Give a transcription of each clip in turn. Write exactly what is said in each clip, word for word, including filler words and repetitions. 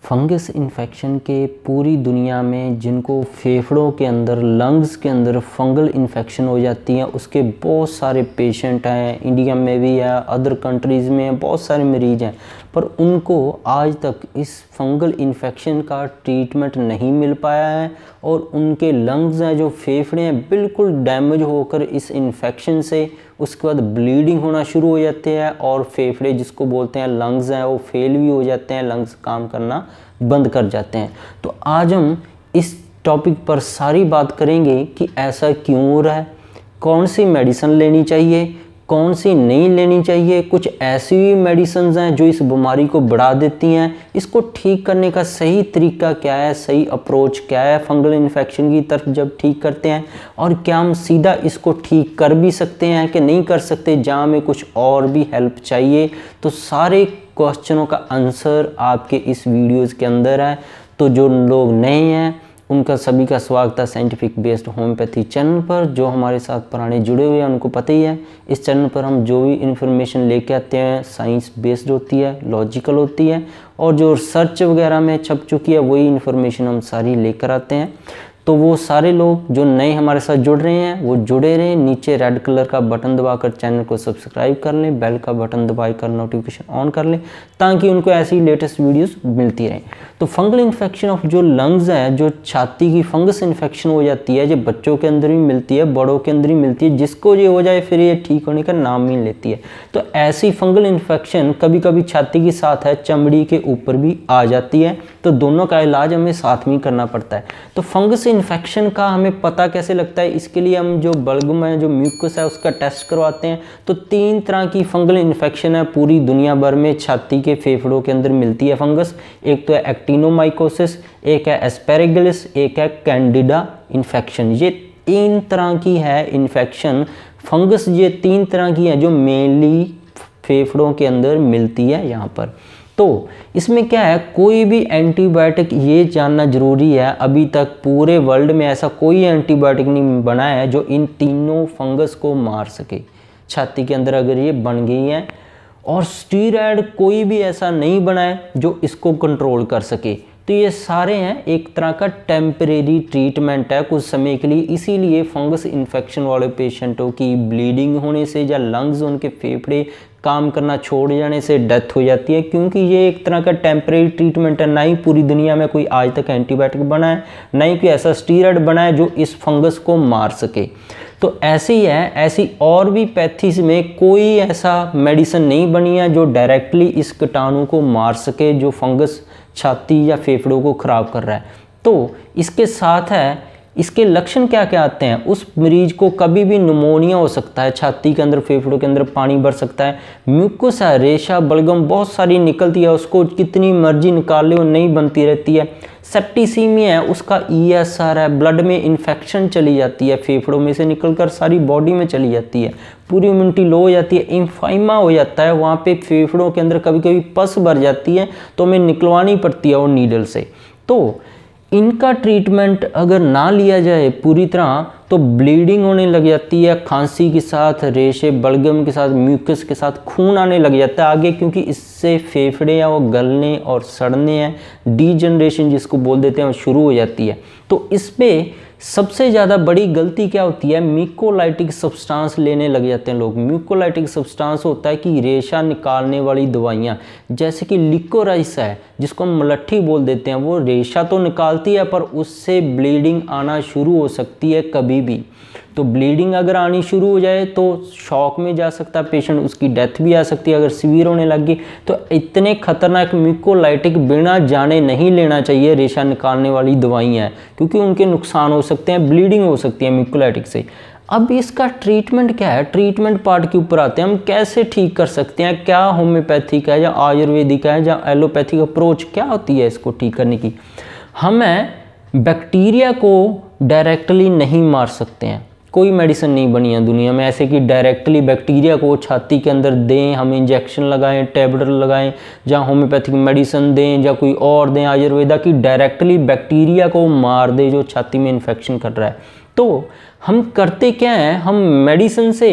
Fungus infection के पूरी दुनिया में जिनको फेफड़ों के अंदर, लंग्स के अंदर फंगल इन्फेक्शन हो जाती है, उसके बहुत सारे पेशेंट हैं। इंडिया में भी है, अदर कंट्रीज़ में बहुत सारे मरीज हैं, पर उनको आज तक इस फंगल इन्फेक्शन का ट्रीटमेंट नहीं मिल पाया है और उनके लंग्स हैं, जो फेफड़े हैं, बिल्कुल डैमेज होकर इस इन्फेक्शन से उसके बाद ब्लीडिंग होना शुरू हो जाते हैं और फेफड़े जिसको बोलते हैं लंग्स हैं वो फेल भी हो जाते हैं, लंग्स काम करना बंद कर जाते हैं। तो आज हम इस टॉपिक पर सारी बात करेंगे कि ऐसा क्यों हो रहा है, कौन सी मेडिसिन लेनी चाहिए, कौन सी नहीं लेनी चाहिए। कुछ ऐसी भी मेडिसिन हैं जो इस बीमारी को बढ़ा देती हैं, इसको ठीक करने का सही तरीका क्या है, सही अप्रोच क्या है फंगल इन्फेक्शन की तरफ जब ठीक करते हैं, और क्या हम सीधा इसको ठीक कर भी सकते हैं कि नहीं कर सकते, जहाँ हमें कुछ और भी हेल्प चाहिए। तो सारे क्वेश्चनों का आंसर आपके इस वीडियोज़ के अंदर है। तो जो लोग नए हैं उनका सभी का स्वागत है साइंटिफिक बेस्ड होम्योपैथी चैनल पर। जो हमारे साथ पुराने जुड़े हुए हैं उनको पता ही है, इस चैनल पर हम जो भी इन्फॉर्मेशन लेके आते हैं साइंस बेस्ड होती है, लॉजिकल होती है, और जो रिसर्च वगैरह में छप चुकी है वही इन्फॉर्मेशन हम सारी लेकर आते हैं। तो वो सारे लोग जो नए हमारे साथ जुड़ रहे हैं वो जुड़े रहें, नीचे रेड कलर का बटन दबाकर चैनल को सब्सक्राइब कर लें, बेल का बटन दबाकर नोटिफिकेशन ऑन कर लें ताकि उनको ऐसी लेटेस्ट वीडियोस मिलती रहें। तो फंगल इन्फेक्शन ऑफ जो लंग्स है, जो छाती की फंगस इन्फेक्शन हो जाती है, जो बच्चों के अंदर भी मिलती है, बड़ों के अंदर भी मिलती है, जिसको ये हो जाए फिर ये ठीक होने का नाम ही लेती है। तो ऐसी फंगल इन्फेक्शन कभी कभी छाती के साथ है, चमड़ी के ऊपर भी आ जाती है, तो दोनों का इलाज हमें साथ में करना पड़ता है। तो फंगस इन्फेक्शन का हमें पता कैसे लगता है, इसके लिए हम जो बलगम है, जो म्यूकस है, उसका टेस्ट करवाते हैं। तो तीन तरह की फंगल इन्फेक्शन है पूरी दुनिया भर में छाती के फेफड़ों के अंदर मिलती है फंगस। एक तो है एक्टिनोमाइकोसिस, एक है एस्पेरगलिस, एक है कैंडिडा इन्फेक्शन। ये तीन तरह की है इन्फेक्शन फंगस, ये तीन तरह की है जो मेनली फेफड़ों के अंदर मिलती है यहाँ पर। तो इसमें क्या है, कोई भी एंटीबायोटिक, ये जानना जरूरी है, अभी तक पूरे वर्ल्ड में ऐसा कोई एंटीबायोटिक नहीं बना है जो इन तीनों फंगस को मार सके छाती के अंदर अगर ये बन गई है, और स्टीरॉयड कोई भी ऐसा नहीं बना है जो इसको कंट्रोल कर सके। तो ये सारे हैं एक तरह का टेम्परेरी ट्रीटमेंट है कुछ समय के लिए। इसीलिए फंगस इन्फेक्शन वाले पेशेंटों की ब्लीडिंग होने से या लंग्स, उनके फेफड़े काम करना छोड़ जाने से डेथ हो जाती है, क्योंकि ये एक तरह का टेम्परेरी ट्रीटमेंट है। ना ही पूरी दुनिया में कोई आज तक एंटीबायोटिक बना है, ना ही कोई ऐसा स्टीरॉयड बना है जो इस फंगस को मार सके। तो ऐसे ही है, ऐसी और भी पैथीज में कोई ऐसा मेडिसिन नहीं बनी है जो डायरेक्टली इस कीटाणु को मार सके जो फंगस छाती या फेफड़ों को ख़राब कर रहा है। तो इसके साथ है, इसके लक्षण क्या क्या आते हैं, उस मरीज को कभी भी निमोनिया हो सकता है, छाती के अंदर, फेफड़ों के अंदर पानी भर सकता है, म्यूकस है, रेशा, बलगम बहुत सारी निकलती है, उसको कितनी मर्जी निकाल ले वो नहीं बनती रहती है। सेप्टिसीमिया है, उसका ई एस आर है, ब्लड में इन्फेक्शन चली जाती है, फेफड़ों में से निकलकर सारी बॉडी में चली जाती है, पूरी इम्यूनिटी लो हो जाती है, इम्फाइमा हो जाता है, वहाँ पे फेफड़ों के अंदर कभी कभी पस भर जाती है तो हमें निकलवानी पड़ती है वो नीडल से। तो इनका ट्रीटमेंट अगर ना लिया जाए पूरी तरह तो ब्लीडिंग होने लग जाती है, खांसी के साथ, रेशे, बलगम के साथ, म्यूकस के साथ खून आने लग जाता है आगे, क्योंकि इससे फेफड़े या वो गलने और सड़ने हैं, डीजनरेशन जिसको बोल देते हैं वो शुरू हो जाती है। तो इस पे सबसे ज़्यादा बड़ी गलती क्या होती है, म्यूकोलाइटिक सब्सटेंस लेने लग जाते हैं लोग। म्यूकोलाइटिक सब्सटेंस होता है कि रेशा निकालने वाली दवाइयाँ, जैसे कि लिकोराइस है जिसको हम मलट्ठी बोल देते हैं, वो रेशा तो निकालती है पर उससे ब्लीडिंग आना शुरू हो सकती है कभी भी। तो ब्लीडिंग अगर आनी शुरू हो जाए तो शॉक में जा सकता है पेशेंट, उसकी डेथ भी आ सकती है अगर सीवियर होने लगी। तो इतने खतरनाक म्यूकोलाइटिक बिना जाने नहीं लेना चाहिए रेशा निकालने वाली दवाइयाँ हैं, क्योंकि उनके नुकसान हो सकते हैं, ब्लीडिंग हो सकती है म्यूकोलाइटिक से। अब इसका ट्रीटमेंट क्या है, ट्रीटमेंट पार्ट के ऊपर आते हैं, हम कैसे ठीक कर सकते हैं, क्या होम्योपैथिक है या आयुर्वेदिक है या एलोपैथिक अप्रोच क्या होती है इसको ठीक करने की। हमें बैक्टीरिया को डायरेक्टली नहीं मार सकते हैं, कोई मेडिसिन नहीं बनी है दुनिया में ऐसे कि डायरेक्टली बैक्टीरिया को छाती के अंदर दें, हम इंजेक्शन लगाएं, टैबलेट लगाएं, या होम्योपैथिक मेडिसिन दें या कोई और दें आयुर्वेदा की, डायरेक्टली बैक्टीरिया को मार दे जो छाती में इन्फेक्शन कर रहा है। तो हम करते क्या हैं, हम मेडिसिन से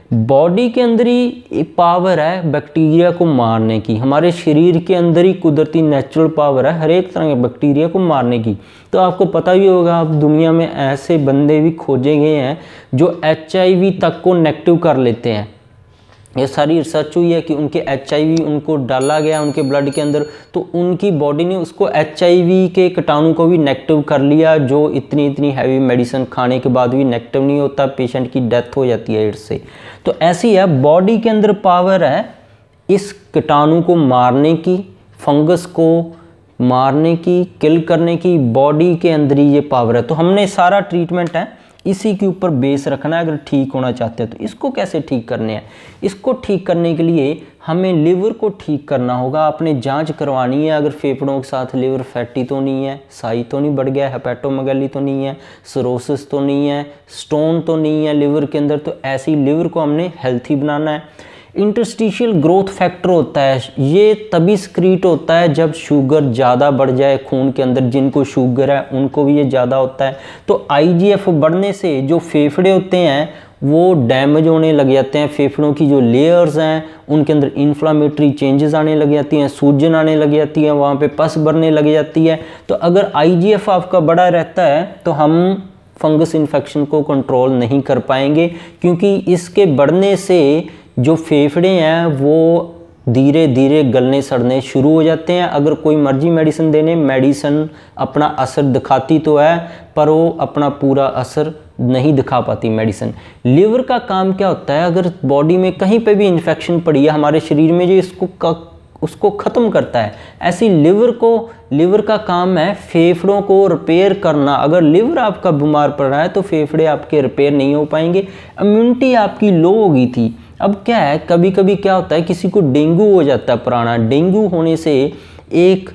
बॉडी के अंदर ही पावर है बैक्टीरिया को मारने की, हमारे शरीर के अंदर ही कुदरती नेचुरल पावर है हर एक तरह के बैक्टीरिया को मारने की। तो आपको पता भी होगा, अब दुनिया में ऐसे बंदे भी खोजे गए हैं जो एच आई वी तक को नेगेटिव कर लेते हैं। ये सारी रिसर्च हुई है कि उनके एच आई वी उनको डाला गया उनके ब्लड के अंदर, तो उनकी बॉडी ने उसको एच आई वी के कीटाणु को भी नेगेटिव कर लिया, जो इतनी इतनी हैवी मेडिसिन खाने के बाद भी नेगेटिव नहीं होता, पेशेंट की डेथ हो जाती है एड्स से। तो ऐसी है, बॉडी के अंदर पावर है इस कीटाणु को मारने की, फंगस को मारने की, किल करने की, बॉडी के अंदर ही ये पावर है। तो हमने सारा ट्रीटमेंट है इसी के ऊपर बेस रखना है अगर ठीक होना चाहते हैं। तो इसको कैसे ठीक करने हैं? इसको ठीक करने के लिए हमें लिवर को ठीक करना होगा। आपने जांच करवानी है, अगर फेफड़ों के साथ लिवर फैटी तो नहीं है, साई तो नहीं बढ़ गया, हेपेटोमेगाली तो नहीं है, सिरोसिस तो नहीं है, स्टोन तो नहीं है लिवर के अंदर। तो ऐसी लिवर को हमने हेल्थी बनाना है। इंटरस्टिशियल ग्रोथ फैक्टर होता है, ये तभी स्क्रीट होता है जब शुगर ज़्यादा बढ़ जाए खून के अंदर। जिनको शुगर है उनको भी ये ज़्यादा होता है। तो आई जी एफ बढ़ने से जो फेफड़े होते हैं वो डैमेज होने लग जाते हैं, फेफड़ों की जो लेयर्स हैं उनके अंदर इन्फ्लामेटरी चेंजेस आने लग जाती हैं, सूजन आने लग जाती है, वहाँ पे पस भरने लग जाती है। तो अगर आई जी एफ आपका बड़ा रहता है तो हम फंगस इन्फेक्शन को कंट्रोल नहीं कर पाएंगे, क्योंकि इसके बढ़ने से जो फेफड़े हैं वो धीरे धीरे गलने सड़ने शुरू हो जाते हैं। अगर कोई मर्जी मेडिसिन देने, मेडिसिन अपना असर दिखाती तो है पर वो अपना पूरा असर नहीं दिखा पाती मेडिसिन। लिवर का काम क्या होता है, अगर बॉडी में कहीं पे भी इन्फेक्शन पड़ी है हमारे शरीर में, जो इसको उसको ख़त्म करता है। ऐसी लिवर को लिवर का काम है फेफड़ों को रिपेयर करना। अगर लिवर आपका बीमार पड़ रहा है तो फेफड़े आपके रिपेयर नहीं हो पाएंगे। इम्यूनिटी आपकी लो हो गई थी। अब क्या है, कभी कभी क्या होता है, किसी को डेंगू हो जाता है पुराना। डेंगू होने से एक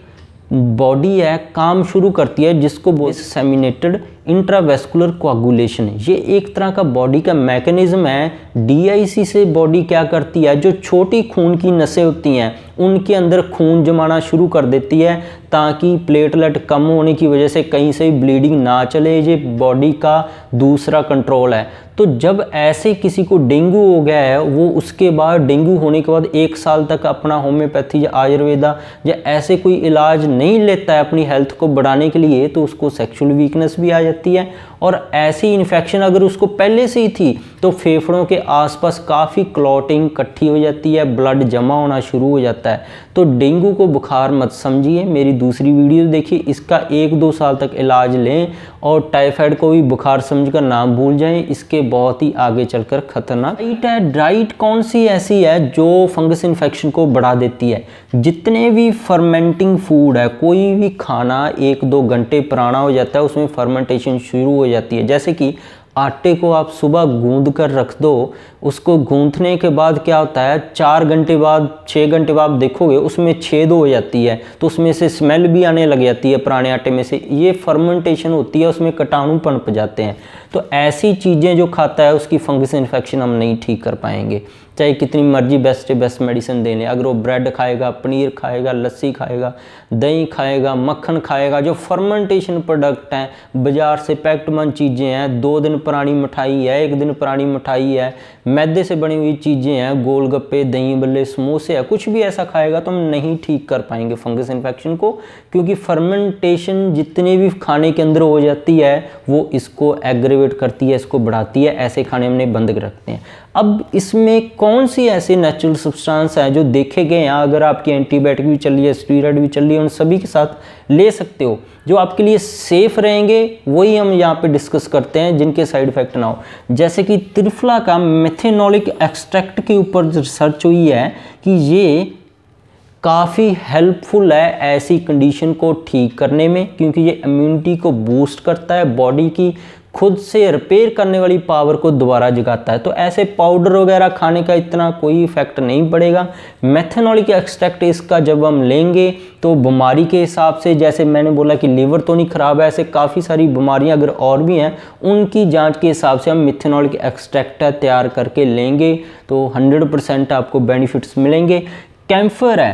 बॉडी है काम शुरू करती है जिसको बोलते हैं डिसेमिनेटेड इंट्रावेस्कुलर कोआगुलेशन। ये एक तरह का बॉडी का मैकेनिज्म है। डी आई सी से बॉडी क्या करती है, जो छोटी खून की नसें होती हैं उनके अंदर खून जमाना शुरू कर देती है ताकि प्लेटलेट कम होने की वजह से कहीं से ब्लीडिंग ना चले। ये बॉडी का दूसरा कंट्रोल है। तो जब ऐसे किसी को डेंगू हो गया है, वो उसके बाद डेंगू होने के बाद एक साल तक अपना होम्योपैथी या आयुर्वेदा या ऐसे कोई इलाज नहीं लेता है अपनी हेल्थ को बढ़ाने के लिए, तो उसको सेक्सुअल वीकनेस भी आ जाती है। और ऐसी इन्फेक्शन अगर उसको पहले से ही थी तो फेफड़ों के आसपास काफ़ी क्लॉटिंग इकट्ठी हो जाती है, ब्लड जमा होना शुरू हो जाता है। तो डेंगू को बुखार मत समझिए, मेरी दूसरी वीडियो देखिए, इसका एक दो साल तक इलाज लें। और टाइफाइड को भी बुखार समझकर नाम भूल जाएं, इसके बहुत ही आगे चलकर खतरनाक डाइट है। डाइट कौन सी ऐसी है जो फंगस इन्फेक्शन को बढ़ा देती है? जितने भी फर्मेंटिंग फूड है, कोई भी खाना एक दो घंटे पुराना हो जाता है उसमें फर्मेंटेशन शुरू हो जाती है। जैसे कि आटे को आप सुबह गूंद कर रख दो, उसको गूंथने के बाद क्या होता है, चार घंटे बाद छः घंटे बाद देखोगे उसमें छेद हो जाती है, तो उसमें से स्मेल भी आने लग जाती है पुराने आटे में से। ये फर्मेंटेशन होती है, उसमें कीटाणु पनप जाते हैं। तो ऐसी चीज़ें जो खाता है उसकी फंगस इन्फेक्शन हम नहीं ठीक कर पाएंगे, चाहे कितनी मर्जी बेस्ट से बेस्ट मेडिसिन दे लें। अगर वो ब्रेड खाएगा, पनीर खाएगा, लस्सी खाएगा, दही खाएगा, मक्खन खाएगा, जो फर्मेंटेशन प्रोडक्ट हैं, बाज़ार से पैक्टमंद चीज़ें हैं, दो दिन पुरानी मिठाई है, एक दिन पुरानी मिठाई है, मैदे से बनी हुई चीज़ें हैं, गोलगप्पे, दही बल्ले, समोसे है, कुछ भी ऐसा खाएगा तो हम नहीं ठीक कर पाएंगे फंगस इन्फेक्शन को, क्योंकि फर्मेंटेशन जितने भी खाने के अंदर हो जाती है वो इसको एग्रेवेट करती है, इसको बढ़ाती है। ऐसे खाने हमने बंद कर रखते हैं। अब इसमें कौन सी ऐसे नेचुरल सब्सटेंस है जो देखे गए हैं, अगर आपकी एंटीबायोटिक भी चल रही है, स्टीरॉयड भी चल रही है, उन सभी के साथ ले सकते हो, जो आपके लिए सेफ रहेंगे, वही हम यहाँ पे डिस्कस करते हैं, जिनके साइड इफेक्ट ना हो। जैसे कि त्रिफला का मेथेनॉलिक एक्सट्रैक्ट के ऊपर रिसर्च हुई है कि ये काफ़ी हेल्पफुल है ऐसी कंडीशन को ठीक करने में, क्योंकि ये इम्यूनिटी को बूस्ट करता है, बॉडी की खुद से रिपेयर करने वाली पावर को दोबारा जगाता है। तो ऐसे पाउडर वगैरह खाने का इतना कोई इफेक्ट नहीं पड़ेगा। मेथेनॉलिक एक्सट्रैक्ट इसका जब हम लेंगे तो बीमारी के हिसाब से, जैसे मैंने बोला कि लीवर तो नहीं ख़राब है, ऐसे काफ़ी सारी बीमारियां अगर और भी हैं उनकी जांच के हिसाब से हम मेथेनॉलिक एक्सट्रैक्ट तैयार करके लेंगे तो हंड्रेड परसेंट आपको बेनिफिट्स मिलेंगे। कैम्फर है,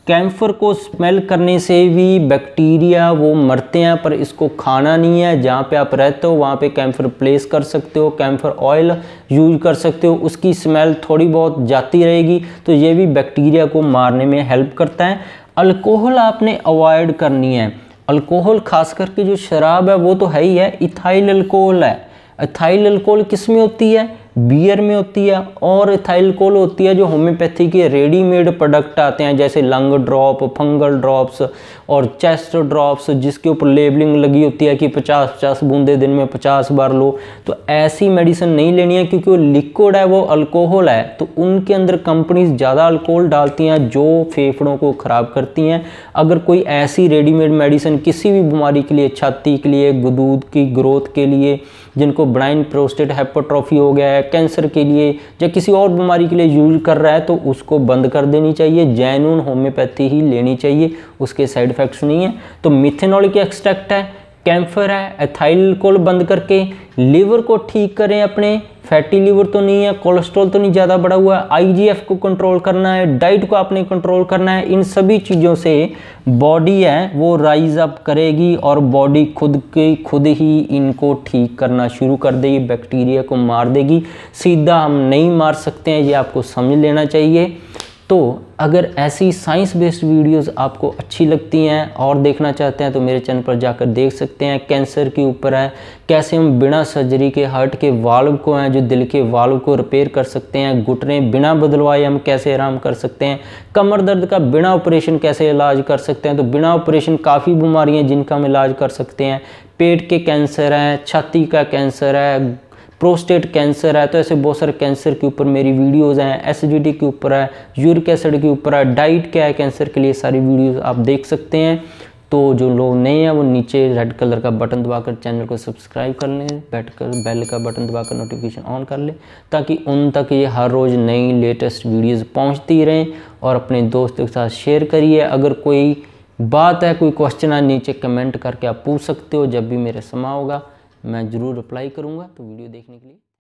कैम्फर को स्मेल करने से भी बैक्टीरिया वो मरते हैं, पर इसको खाना नहीं है। जहाँ पे आप रहते हो वहाँ पे कैम्फर प्लेस कर सकते हो, कैम्फर ऑयल यूज कर सकते हो, उसकी स्मेल थोड़ी बहुत जाती रहेगी, तो ये भी बैक्टीरिया को मारने में हेल्प करता है। अल्कोहल आपने अवॉइड करनी है। अल्कोहल खास करके जो शराब है वो तो है ही है, इथाइल अल्कोहल है। इथाइल अल्कोहल किस में होती है? बियर में होती है। और इथाइल अल्कोहल होती है जो होम्योपैथी के रेडीमेड प्रोडक्ट आते हैं, जैसे लंग ड्रॉप, फंगल ड्रॉप्स और चेस्ट ड्रॉप्स, जिसके ऊपर लेबलिंग लगी होती है कि पचास पचास बूंदे दिन में पचास बार लो। तो ऐसी मेडिसिन नहीं लेनी है, क्योंकि वो लिक्विड है, वो अल्कोहल है, तो उनके अंदर कंपनीज ज़्यादा अल्कोहल डालती हैं जो फेफड़ों को ख़राब करती हैं। अगर कोई ऐसी रेडीमेड मेडिसिन किसी भी बीमारी के लिए, छाती के लिए, दूध की ग्रोथ के लिए, जिनको ब्राइन प्रोस्टेट हाइपरट्रॉफी हो गया है, कैंसर के लिए या किसी और बीमारी के लिए यूज कर रहा है, तो उसको बंद कर देनी चाहिए। जेन्युइन होम्योपैथी ही लेनी चाहिए, उसके साइड इफेक्ट्स नहीं है। तो मिथेनॉल एक्सट्रैक्ट है, कैम्फर है, एथाइल अल्कोहल बंद करके लीवर को ठीक करें अपने। फैटी लीवर तो नहीं है, कोलेस्ट्रॉल तो नहीं ज़्यादा बढ़ा हुआ है, आईजीएफ को कंट्रोल करना है, डाइट को आपने कंट्रोल करना है। इन सभी चीज़ों से बॉडी है वो राइज अप करेगी और बॉडी खुद के खुद ही इनको ठीक करना शुरू कर देगी, बैक्टीरिया को मार देगी। सीधा हम नहीं मार सकते हैं, ये आपको समझ लेना चाहिए। तो अगर ऐसी साइंस बेस्ड वीडियोस आपको अच्छी लगती हैं और देखना चाहते हैं तो मेरे चैनल पर जाकर देख सकते हैं। कैंसर के ऊपर है, कैसे हम बिना सर्जरी के हार्ट के वाल्व को हैं जो दिल के वाल्व को रिपेयर कर सकते हैं। घुटने बिना बदलवाए हम कैसे आराम कर सकते हैं। कमर दर्द का बिना ऑपरेशन कैसे इलाज कर सकते हैं। तो बिना ऑपरेशन काफ़ी बीमारियाँ जिनका हम इलाज कर सकते हैं। पेट के कैंसर हैं, छाती का कैंसर है, प्रोस्टेट कैंसर है, तो ऐसे बहुत सारे कैंसर के ऊपर मेरी वीडियोस हैं। एसिडिटी के ऊपर है, यूरिक एसिड के ऊपर है, डाइट क्या है कैंसर के लिए, सारी वीडियोस आप देख सकते हैं। तो जो लोग नए हैं वो नीचे रेड कलर का बटन दबाकर चैनल को सब्सक्राइब कर लें, बैठकर बेल का बटन दबाकर नोटिफिकेशन ऑन कर लें, ताकि उन तक ये हर रोज़ नई लेटेस्ट वीडियोज़ पहुँचती रहें। और अपने दोस्तों के साथ शेयर करिए। अगर कोई बात है, कोई क्वेश्चन है, नीचे कमेंट करके आप पूछ सकते हो। जब भी मेरा समय होगा मैं ज़रूर रिप्लाई करूँगा। तो वीडियो देखने के लिए